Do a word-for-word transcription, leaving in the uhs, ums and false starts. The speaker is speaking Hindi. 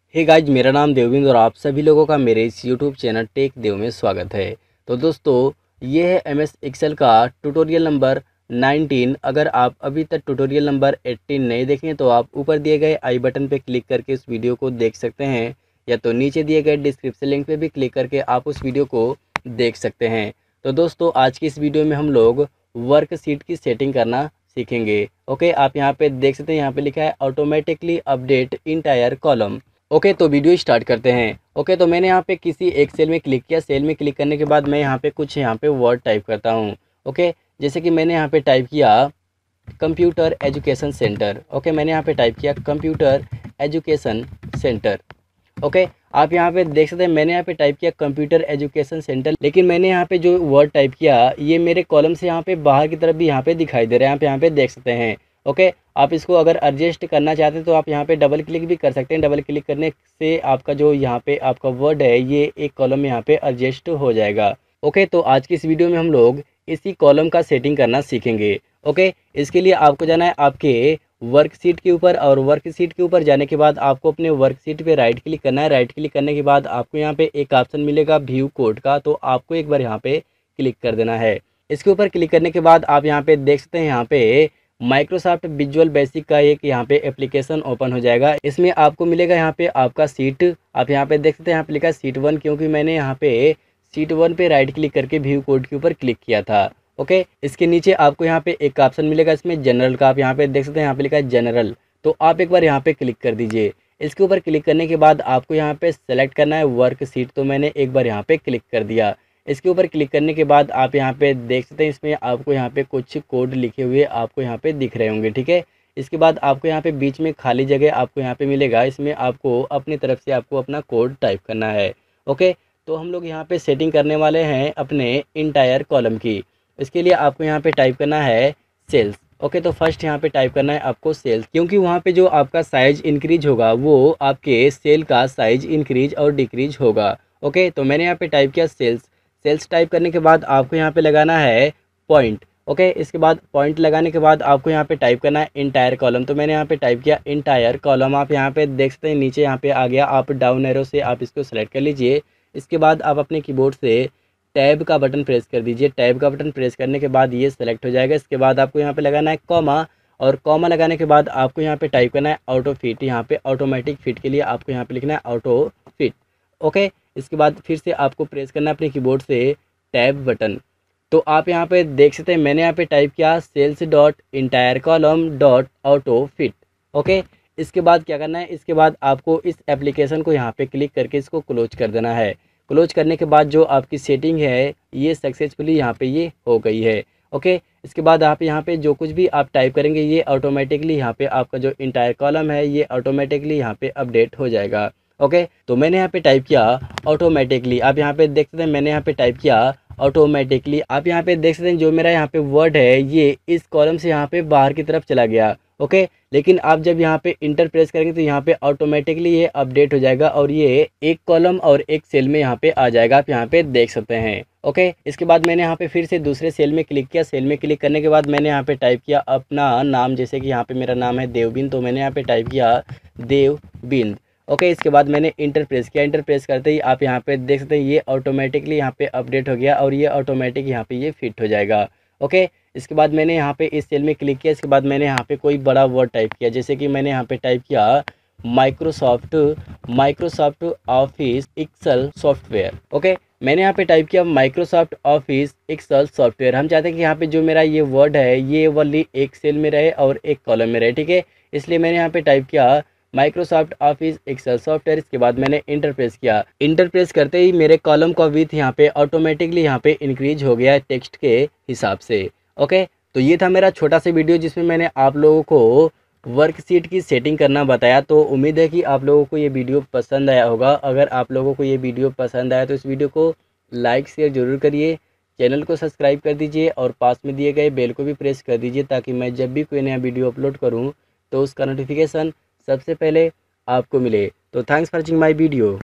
हे गाइज, मेरा नाम देवबिंद और आप सभी लोगों का मेरे इस यूट्यूब चैनल टेक देव में स्वागत है। तो दोस्तों, ये है एम एस एक्सेल का ट्यूटोरियल नंबर नाइनटीन। अगर आप अभी तक ट्यूटोरियल नंबर एटीन नहीं देखें तो आप ऊपर दिए गए आई बटन पे क्लिक करके इस वीडियो को देख सकते हैं, या तो नीचे दिए गए डिस्क्रिप्शन लिंक पे भी क्लिक करके आप उस वीडियो को देख सकते हैं। तो दोस्तों, आज की इस वीडियो में हम लोग वर्कशीट की सेटिंग करना सीखेंगे। ओके, आप यहाँ पे देख सकते हैं, यहाँ पे लिखा है automatically update entire column. Okay, तो वीडियो स्टार्ट करते हैं। ओके, तो मैंने यहाँ पे किसी एक सेल में क्लिक किया। सेल में क्लिक करने के बाद मैं यहाँ पे कुछ यहाँ पे वर्ड टाइप करता हूँ। ओके, जैसे कि मैंने यहाँ पे टाइप किया कंप्यूटर एजुकेशन सेंटर। ओके, मैंने यहाँ पे टाइप किया कंप्यूटर एजुकेशन सेंटर। ओके, आप यहाँ पे देख सकते हैं, मैंने यहाँ पे टाइप किया कंप्यूटर एजुकेशन सेंटर, लेकिन मैंने यहाँ पे जो वर्ड टाइप किया ये मेरे कॉलम से यहाँ पे बाहर की तरफ भी यहाँ पे दिखाई दे रहा है। आप यहाँ पे देख सकते हैं। ओके, आप इसको अगर एडजस्ट करना चाहते हैं तो आप यहाँ पे डबल क्लिक भी कर सकते हैं। डबल क्लिक करने से आपका जो यहाँ पे आपका वर्ड है ये एक कॉलम में यहाँ पे एडजस्ट हो जाएगा। ओके, तो आज की इस वीडियो में हम लोग इसी कॉलम का सेटिंग करना सीखेंगे। ओके, इसके लिए आपको जाना है आपके वर्कशीट के ऊपर, और वर्कशीट के ऊपर जाने के बाद आपको अपने वर्कशीट पे राइट क्लिक करना है। राइट क्लिक करने के बाद आपको यहाँ पे एक ऑप्शन मिलेगा व्यू कोड का, तो आपको एक बार यहाँ पे क्लिक कर देना है। इसके ऊपर क्लिक करने के बाद आप यहाँ पे देख सकते हैं, यहाँ पे माइक्रोसॉफ्ट विजुअल बेसिक का एक यहाँ पे एप्लीकेशन ओपन हो जाएगा। इसमें आपको मिलेगा यहाँ पे आपका सीट। आप यहाँ पे देख सकते हैं, यहाँ पे लिखा है सीट वन, क्योंकि मैंने यहाँ पे सीट वन पे राइट क्लिक करके व्यू कोड के ऊपर क्लिक किया था। ओके, इसके नीचे आपको यहाँ पे एक ऑप्शन मिलेगा इसमें जनरल का। आप यहाँ पे देख सकते हैं, यहाँ पे लिखा है जनरल, तो आप एक बार यहाँ पे क्लिक कर दीजिए। इसके ऊपर क्लिक करने के बाद आपको यहाँ पे सेलेक्ट करना है वर्कशीट, तो मैंने एक बार यहाँ पे क्लिक कर दिया। इसके ऊपर क्लिक करने के बाद आप यहाँ पे देख सकते हैं, इसमें आपको यहाँ पे कुछ कोड लिखे हुए आपको यहाँ पे दिख रहे होंगे। ठीक है, इसके बाद आपको यहाँ पे बीच में खाली जगह आपको यहाँ पे मिलेगा, इसमें आपको अपनी तरफ से आपको अपना कोड टाइप करना है। ओके, तो हम लोग यहाँ पे सेटिंग करने वाले हैं अपने इंटायर कॉलम की। इसके लिए आपको यहाँ पे टाइप करना है सेल्स। ओके, तो फर्स्ट यहाँ पे टाइप करना है आपको सेल्स, क्योंकि वहाँ पे जो आपका साइज इंक्रीज होगा वो आपके सेल का साइज इंक्रीज और डिक्रीज होगा। ओके, तो मैंने यहाँ पे टाइप किया सेल्स। सेल्स टाइप करने के बाद आपको यहाँ पे लगाना है पॉइंट। ओके, इसके बाद पॉइंट लगाने के बाद आपको यहाँ पे टाइप करना है इंटायर कॉलम, तो मैंने यहाँ पे टाइप किया इंटायर कॉलम। आप यहाँ पे देख सकते हैं, नीचे यहाँ पे आ गया। आप डाउन एरो से आप इसको सेलेक्ट कर लीजिए। इसके बाद आप अपने कीबोर्ड से टैब का बटन प्रेस कर दीजिए। टैब का बटन प्रेस करने के बाद ये सेलेक्ट हो जाएगा। इसके बाद आपको यहाँ पे लगाना है कॉमा, और कॉमा लगाने के बाद आपको यहाँ पे टाइप करना है ऑटो फिट। यहाँ पे ऑटोमेटिक फिट के लिए आपको यहाँ पे लिखना है ऑटो फिट। ओके, इसके बाद फिर से आपको प्रेस करना है अपने कीबोर्ड से टैब बटन। तो आप यहाँ पे देख सकते हैं, मैंने यहाँ पे टाइप किया cells dot entire column dot autofit. Okay, इसके बाद क्या करना है, इसके बाद आपको इस एप्लीकेशन को यहाँ पे क्लिक करके इसको क्लोज कर देना है। क्लोज करने के बाद जो आपकी सेटिंग है ये सक्सेसफुली यहाँ पे ये हो गई है। ओके, इसके बाद आप यहाँ पे जो कुछ भी आप टाइप करेंगे ये ऑटोमेटिकली यहाँ पे आपका जो इंटायर कॉलम है ये ऑटोमेटिकली यहाँ पे अपडेट हो जाएगा। ओके, तो मैंने यहाँ पे टाइप किया ऑटोमेटिकली। आप यहाँ पे देख सकते हैं, मैंने यहाँ पे टाइप किया ऑटोमेटिकली। आप यहाँ पे देख सकते हैं, जो मेरा यहाँ पे वर्ड है ये इस कॉलम से यहाँ पे बाहर की तरफ चला गया। ओके, लेकिन आप जब यहाँ पे इंटर प्रेस करेंगे तो यहाँ पे ऑटोमेटिकली ये अपडेट हो जाएगा, और ये एक कॉलम और एक सेल में यहाँ पे आ जाएगा। आप यहाँ पे देख सकते हैं। ओके, इसके बाद मैंने यहाँ पे फिर से दूसरे सेल में क्लिक किया। सेल में क्लिक करने के बाद मैंने यहाँ पे टाइप किया अपना नाम, जैसे कि यहाँ पे मेरा नाम है देवबिंद, तो मैंने यहाँ पे टाइप किया देवबिंद। ओके, इसके बाद मैंने इंटर प्रेस किया। इंटर प्रेस करते ही आप यहाँ पे देख सकते हैं ये ऑटोमेटिकली यहाँ पे अपडेट हो गया, और ये ऑटोमेटिक यहाँ पे ये फिट हो जाएगा। ओके, इसके बाद मैंने यहाँ पे इस सेल में क्लिक किया। इसके बाद मैंने यहाँ पे कोई बड़ा वर्ड टाइप किया, जैसे कि मैंने यहाँ पे टाइप किया Microsoft Microsoft Office Excel software. Okay, मैंने यहाँ पे टाइप किया माइक्रोसॉफ्ट ऑफिस एक्सेल सॉफ्टवेयर। हम चाहते हैं कि यहाँ पे जो मेरा ये वर्ड है ये वाली एक सेल में रहे और एक कॉलम में रहे। ठीक है, इसलिए मैंने यहाँ पे टाइप किया माइक्रोसॉफ्ट ऑफिस एक्सेल सॉफ्टवेयर। इसके बाद मैंने इंटर प्रेस किया। इंटर प्रेस करते ही मेरे कॉलम का विड्थ यहाँ पे ऑटोमेटिकली यहाँ पे इंक्रीज हो गया है टेक्स्ट के हिसाब से। ओके, तो ये था मेरा छोटा सा वीडियो जिसमें मैंने आप लोगों को वर्कशीट की सेटिंग करना बताया। तो उम्मीद है कि आप लोगों को ये वीडियो पसंद आया होगा। अगर आप लोगों को ये वीडियो पसंद आया तो इस वीडियो को लाइक शेयर ज़रूर करिए, चैनल को सब्सक्राइब कर दीजिए, और पास में दिए गए बेल को भी प्रेस कर दीजिए, ताकि मैं जब भी कोई नया वीडियो अपलोड करूँ तो उसका नोटिफिकेशन सबसे पहले आपको मिले। तो thanks for watching my video.